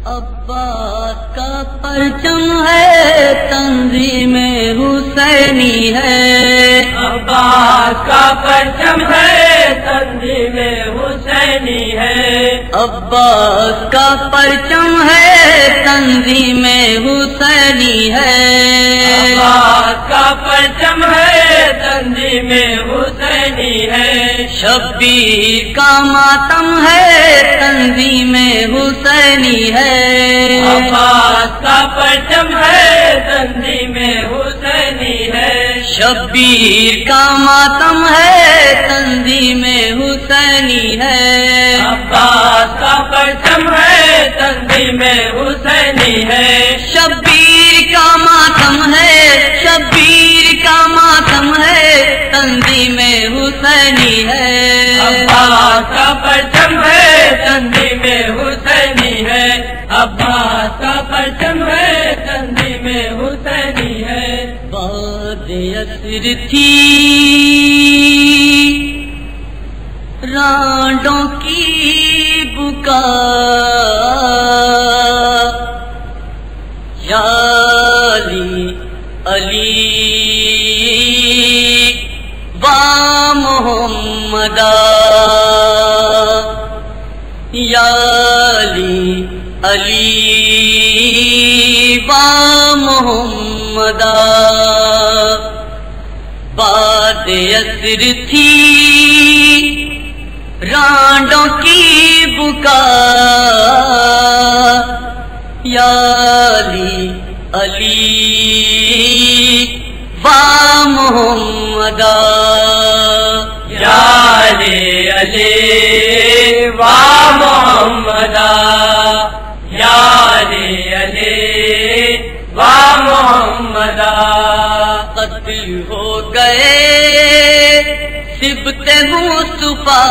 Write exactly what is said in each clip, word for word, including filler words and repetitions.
عباس کا پرچم ہے تنظیم حسینی ہے، عباس کا پرچم ہے تنظیم حسینی ہے، عباس کا پرچم ہے تنظیم حسینی ہے، عباس کا پرچم ہے تنظیم حسینی ہے، شبیر کا ماتم ہے تنظیم حسینی ہے، عباس کا پرچم ہے تنظیم حسینی ہے، شبیر کا ماتم ہے تنظیم حسینی ہے، عباس کا پرچم ہے تنظیم حسینی ہے، شبیر کا ماتم ہے، شبیر کا ماتم ہے تنظیم حسینی ہے، عباس کا پرچم ہے تنظیم حسینی ہے، عباس کا پرچم ہے تنظیم حسینی ہے، باد عصر تھی رانڈوں کی بکا، یا علی علی و محمدا، یا علی علی و محمدا، باد عصر تھی رانڈوں کی بکا، یا علی علی و محمدا، یا علی علی و محمدا، یا علی علی و محمدا، قتل ہو گئے سبط مصطفیٰ،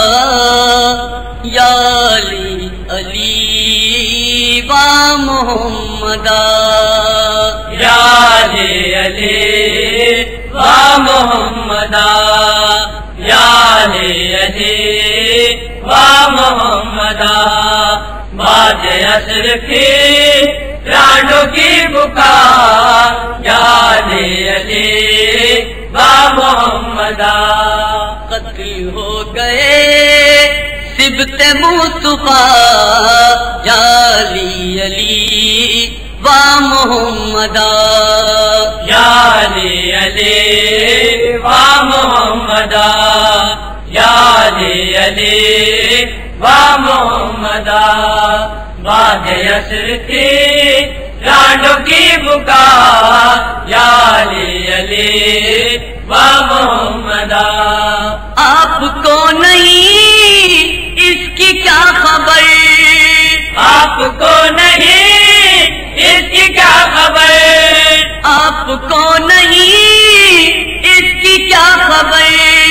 یا علی علی و محمدا، یا علی علی و محمدا، یا علی علی و محمدا، باد عصر کی رانڈوں کی بکا، یا علی علی و محمدا، قتل ہو گئے سبط مصطفیٰ، یا علی علی و محمدا، یا علی علی و محمدا، یا علی علی و محمدا، باد عصر کی رانڈوں کی بکا، یا علی علی و محمدا، آپ کو نہیں اس کی کیا خبر، آپ کو نہیں اس کی کیا خبر، آپ کو نہیں اس کی کیا خبر،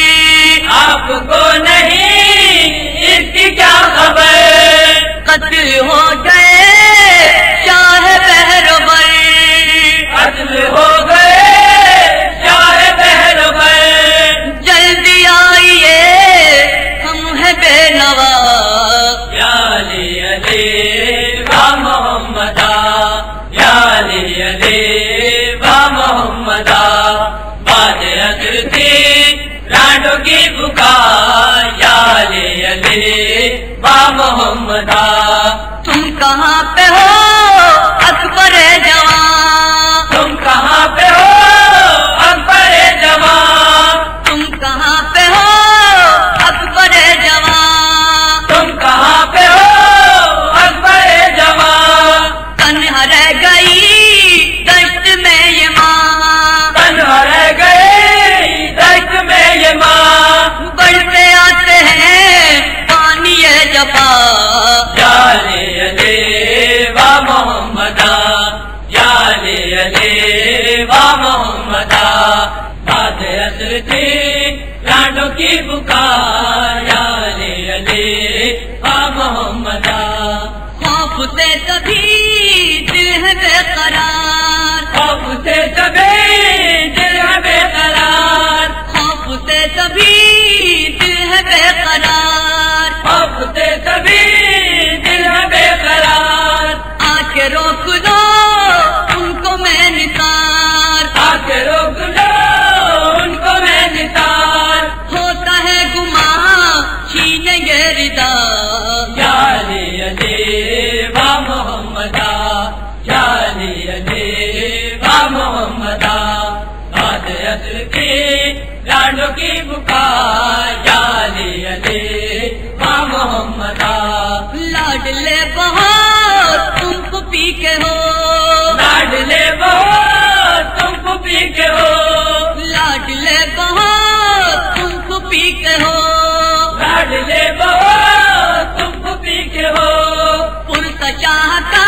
آپ کو نہیں اس کی کیا خبر، قتل ہو گئے شاہ بہرور، قتل ہو گئے شاہ بہرور، جلدی آئیے ہم ہیں بے نوا، یا علی علی و محمدا، یا علی علی و محمدا، باد عصر تھی رانڈوں کی بکا، یا علی علی و محمدا، تم کہاں پہ ہو اکبر جوان، تم کہاں پہ ہو اکبر جوان، تم کہاں پہ ہو اکبر جوان، تم کہاں پہ ہو اکبر جوان، تنہا رہ گئی دشت میں یہ ماں، تنہا رہ گئی دشت میں یہ ماں، بڑھتے آتے ہیں پانی جفا، یا علی علی و محمدا، یا علی علی و محمدا، باد عصر تھی رانڈوں کی بکا، یا علی علی و محمدا، خوف سے سبھی دل ہے بے قرار، خوف سے سبھی دل ہے بے قرار، خوف سے سبھی دل ہے بے قرار، خوف سے سبھی دل ہے بے قرار، وا محمدا بعد عصر کی لاڈوں کی پکار یا علی علی وا محمدا لاڈلے بہت تم کو پی کے ہو لاڈلے بہت تم کو پی کے ہو لاڈلے بہت تم کو پی کے ہو لاڈلے بہت تم کو پی کے ہو پرتا چاہتا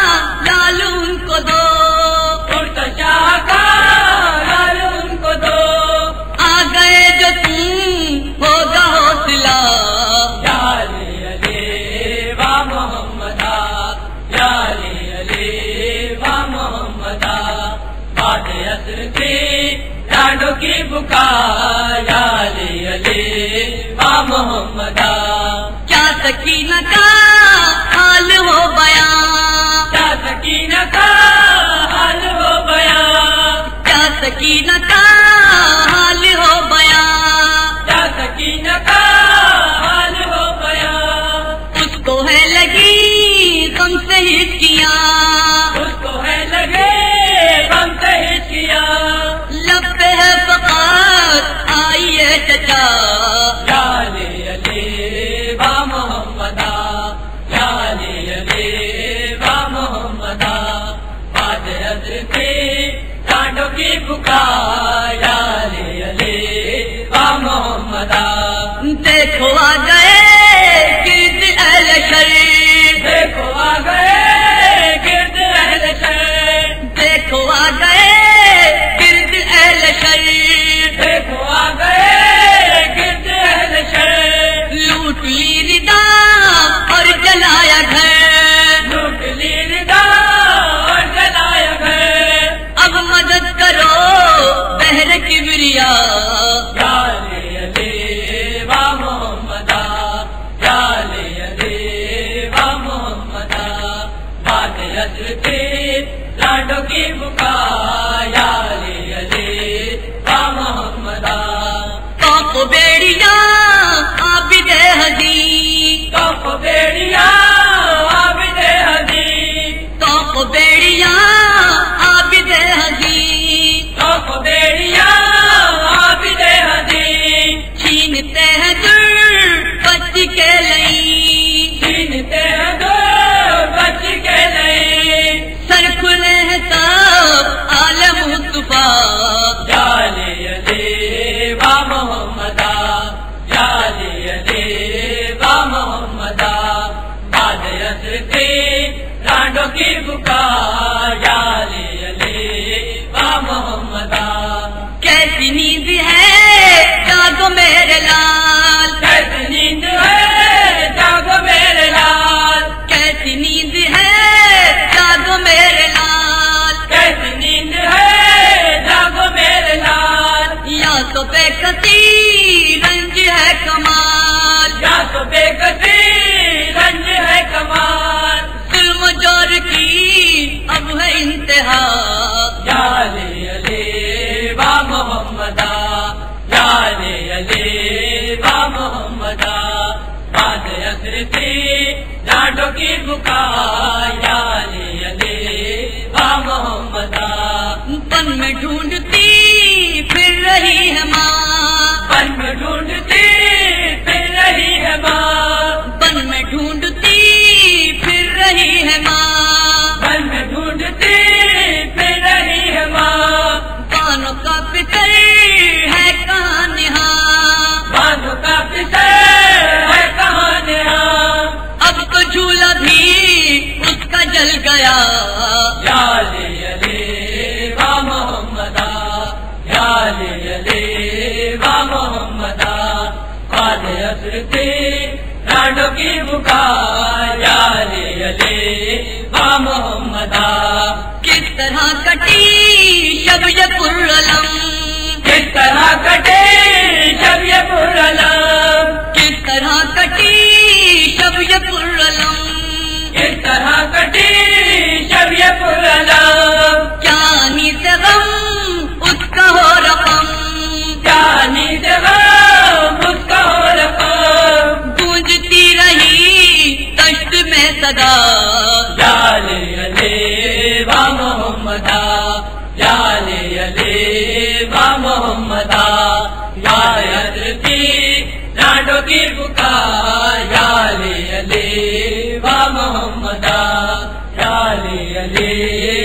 لال ان کو دو پرتا چاہ کا لال ان کو دو آ گئے جو تم ہوگا حوصلہ یا علی علی وا محمدا یا علی علی وا محمدا بعد عصر کی لاڈوں کی پکار یا علی علی وا محمدا کیا سکینہ کا حال ہو بیان کیا سکینہ کا حال ہو بیان کیا سکینہ کا حال ہو بیان کیا سکینہ کا حال ہو بیان اس کو ہے لگی غم سے ہچکیاں اس کو ہے لگے غم سے ہچکیاں لب پہ ہے فقط آئی ہے چچا یا علی علی وا محمدا یا علی علی وا محمدا بعد عصر کی لاڈوں کی پکار یا علی علی وا محمدا دیکھو آ گئے گرد اہل شر دیکھو آ گئے گرد اہل شر دیکھو آ گئے گرد اہل شر دیکھو آ گئے گرد اہل شر لوٹ لی ردا اور جلایا گھر لوٹ لی ردا اور جلایا گھر اب مدد کرو بہر کبریا یا علی علی وا محمدا یا علی علی وا محمدا بعد عصر کی لاڈوں کی پکار یا علی علی وا محمدا توپ بیڑیا عابد حدی توپ بیڑیا عابد حدی توپ بیڑیا عابد حدی توپ بیڑیا عابد حدی چھینتے ہیں در بچ کے لئی چھینتے ہیں دو بچ کے نہیں سر کھلے ہیں سب عالم مصطفیٰ یا علی علی وا محمدا یا علی علی وا محمدا بعد عصر کی لاڈوں کی پکار یا علی علی وا محمدا کیسی نیند ہے جاگو میرے لال کیسی نیند ہے جاگو میرے لال کیسی نیند ہے جاگو میرے لال کیسی نیند ہے جاگو میرے لال یا تو بے کسی رنج ہے کمال یا تو بے کسی رنج ہے کمال ظلم و جور کی اب ہے انتہا یا علی علی وا محمدا یا علی علی وا محمدا بعد عصر کی لاڈوں کی پکار یا علی علی وا محمدا پن میں ڈھونڈتی پھر رہی ہے ماں پن میں ڈھونڈتی پھر رہی ہے ماں پن میں ڈھونڈتی پھر رہی ہے ماں پن میں ڈھونڈتی پھر رہی ہے ماں کانوں کا پتر ہے کہاں نہاں بانو کا پسر ہے کہاں نہاں اب تو جھولا بھی اس کا جل گیا یا علی علی وا محمدا یا علی علی وا محمدا بعد عصر کی لاڈوں کی پکار یا علی علی وا محمدا کس طرح کٹی شب یہ پرعلم کس طرح کٹے شب یہ پرعلم کس طرح کٹی شب یہ پرعلم کس طرح کٹی شب یہ پرعلم کیا نی سے غم اس کا ہو رقم جانی جگہ اس کا ہو رقم گونجتی رہی دشت میں صدا یا علی علی وا محمدا یا کی پکار یا علی علی و محمد یا علی علی